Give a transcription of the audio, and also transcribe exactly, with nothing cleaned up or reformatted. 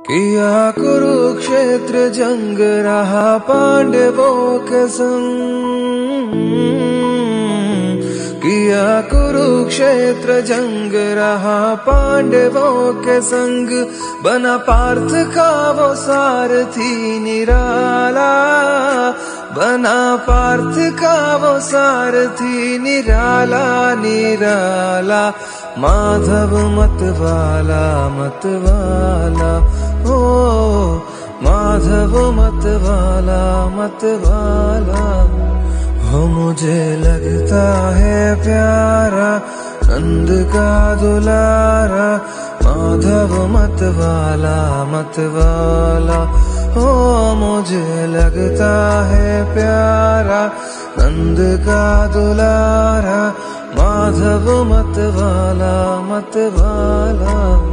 किया कुरुक्षेत्र जंग रहा पांडवों के संग, किया कुरुक्षेत्र जंग रहा पांडवों के संग। बना पार्थ का वो सारथी निराला, बना पार्थ का वो सारथी निराला निराला। माधव मतवाला मतवाला, ओ माधव मतवाला मतवाला। हो मुझे लगता है प्यारा नंद का दुलारा, माधव मतवाला मतवाला। हो मुझे लगता है प्यारा नंद का दुलारा, माधव मतवाला मतवाला।